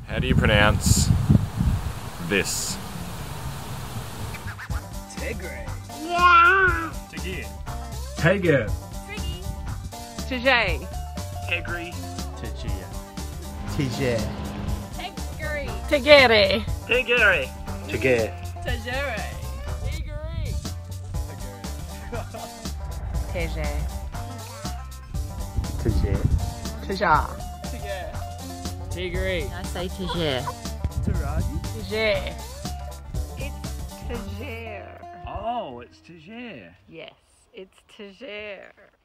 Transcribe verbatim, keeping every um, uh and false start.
How do you pronounce this? Tegere. Yeah. Tegere. Tegere. Tegere. Tegere. Tegere. Tegere. Tegere. Tegere. Tegere. Tegere. Tegere. Tegere. Tegere. Tegere. I say Tegere. Teragi? Tegere. It's Tegere. Oh, it's Tegere. Yes, it's Tegere.